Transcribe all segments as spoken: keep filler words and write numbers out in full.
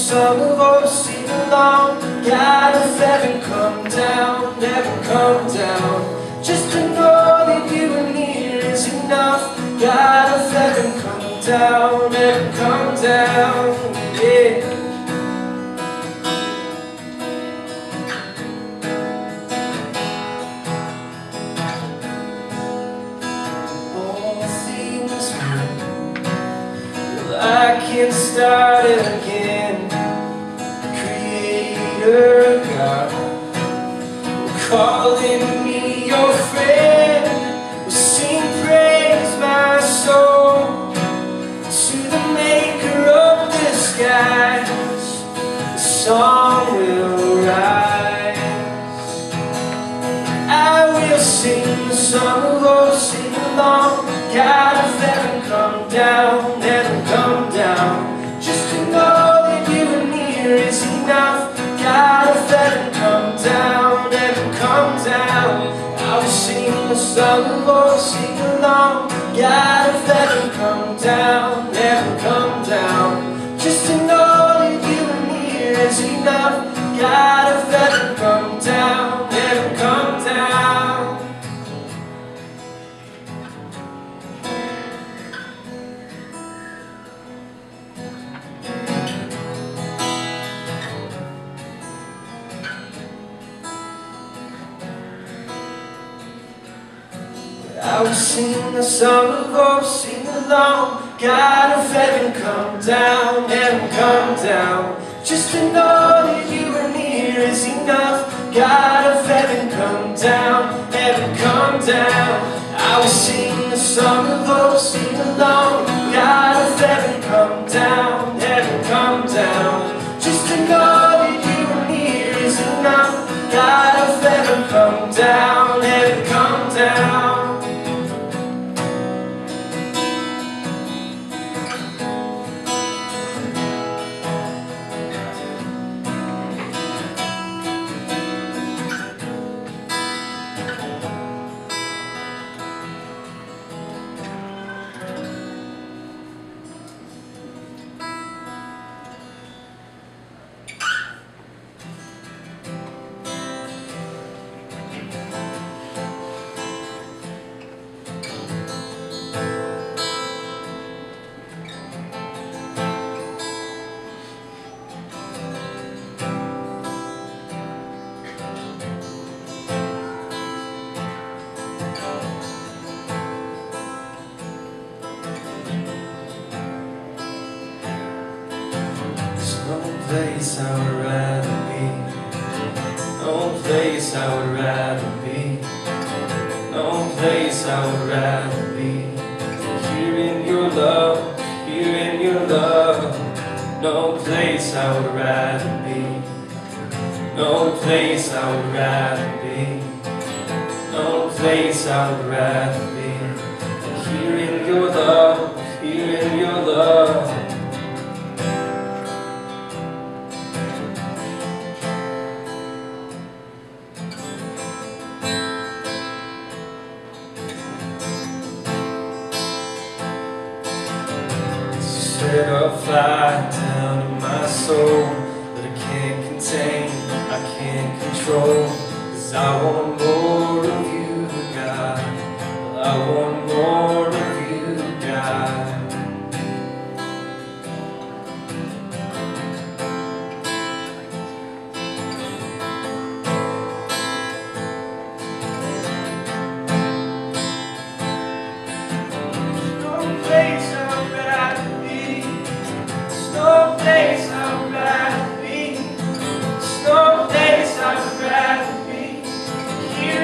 song of old, sing along. God of heaven, come down, heaven, come down. Just to know that you are near is enough. God of heaven, come down, heaven, come down, yeah. I can start it again. Creator God, calling me your friend. Will sing praise, my soul, to the maker of the skies. The song will rise. I will sing the song of old, sing along. God of heaven, come down, heaven, come down. Just to know that you are near is enough. God of heaven, come down, heaven, come down. I will sing the song of old, sing along. God of heaven, come down, heaven, come down. Just to know that you are near is enough. God of heaven, come down, heaven, come down. I will sing the song of old, sing along. God of heaven, come down, heaven, come down. Just to know that you are near is enough. God of heaven, come down, heaven, come down. I will sing the song of old, sing along. God of heaven, come down, heaven, come down. Just to know that you are near is enough. God of heaven, come down, heaven, come down. No place I would rather be. No place I would rather be. No place I would rather be. Here in your love, here in your love. No place I would rather be. No place I would rather be. No place I would rather be. Here in your love, here in your love. Set a fire down in my soul that I can't contain, I can't control. Cause I want more of you, God. I want more of you, God. No place I'd rather be. No place I would rather be. No place I would rather be. Here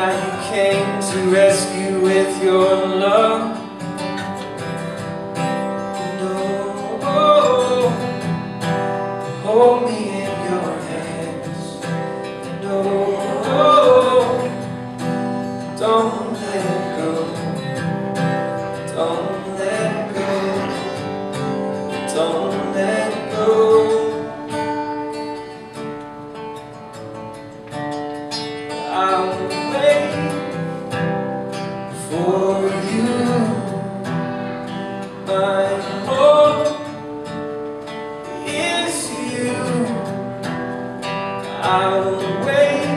that you came to rescue with your love. No, oh, hold me in your hands. No, oh, don't let go. Don't let go. Don't let go. I'll wait for you. My hope is you. I'll wait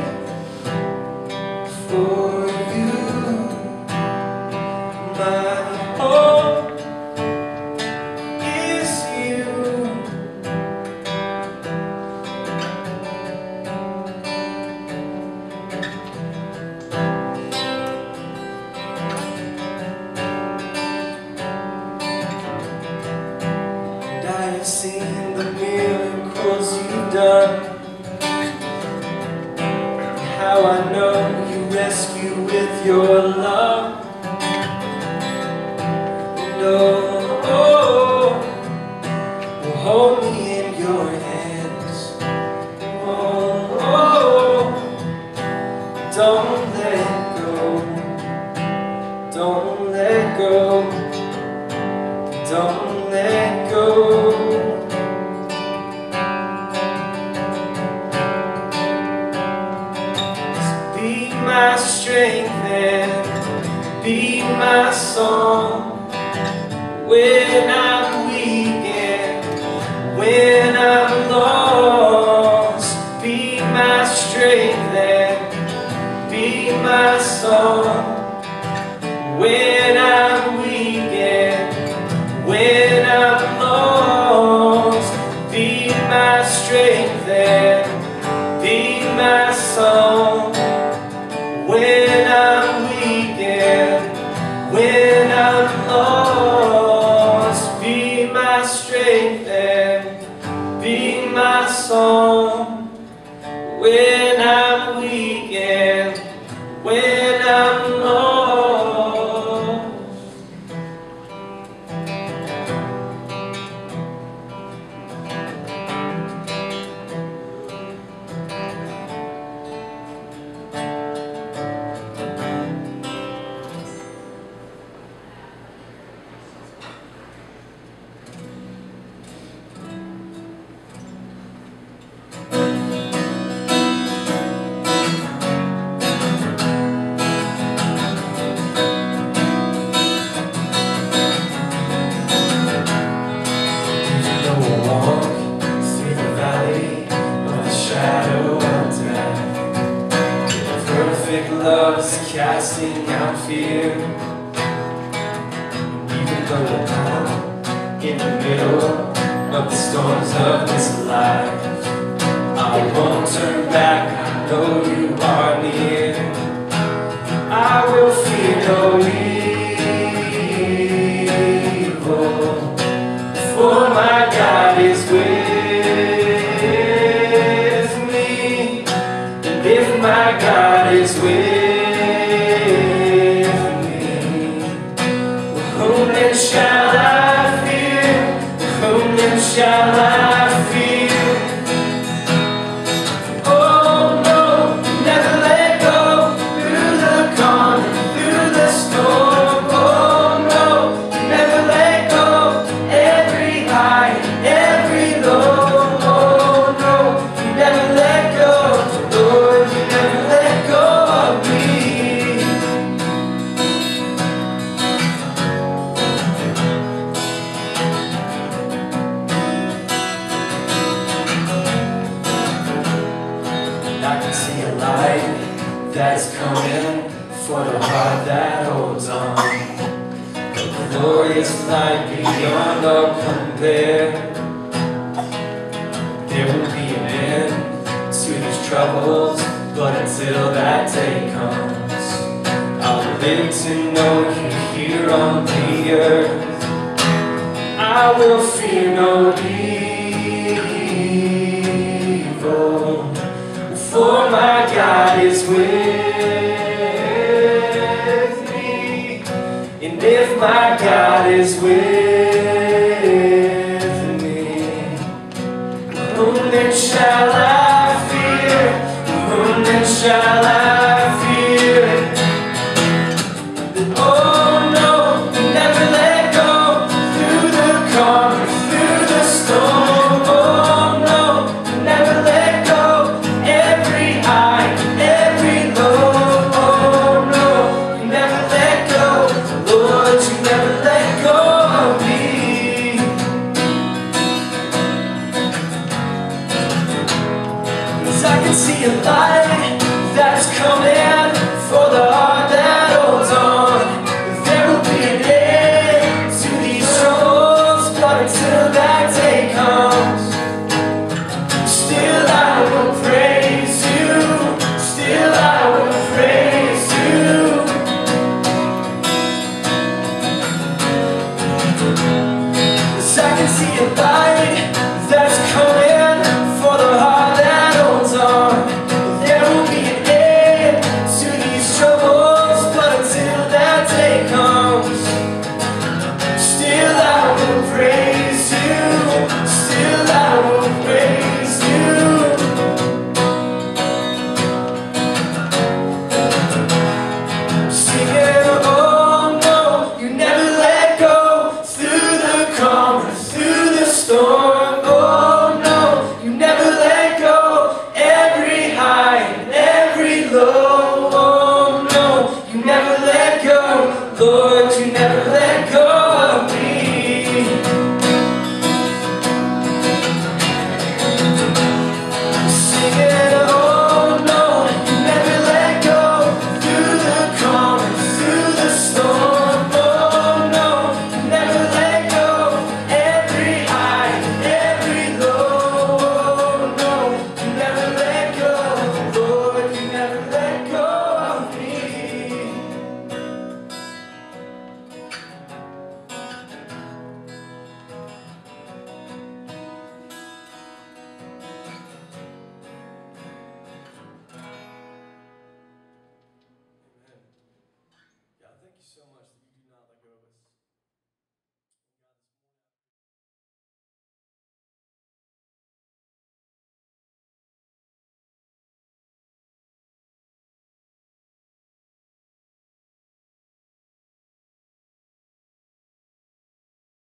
for you. My hope is you. I have seen the miracles you've done, how I know you rescue with your love. No, oh, will hold me in your hands. Oh, oh, don't let go. Don't let go. Don't let go. Be my strength and be my song when I'm weak and when I'm lost. Be my strength and be my song when I'm weak and when I'm lost. Be my strength and be my song when I'm weak and when I'm lost. Be my strength and be my song when I'm weak and when I'm lost. Love's casting out fear. Even though we're caught in the middle of the storms of this life, I won't turn back. I know you are near. I will fear no evil, for my God is with me. And if my God is with me, shall I fear? Whom then shall I fear? Oh no, never let go. Through the calm, through the storm. Oh no, never let go. Every high, every low. Oh no, you never let go. Lord, you never let go of me. That's coming for the heart that holds on. The glorious light beyond all compare. There will be an end to these troubles, but until that day comes, I'll live to know you here on the earth. I will fear no evil, for my God is with if my God is with me? Whom then shall I fear? Whom then shall I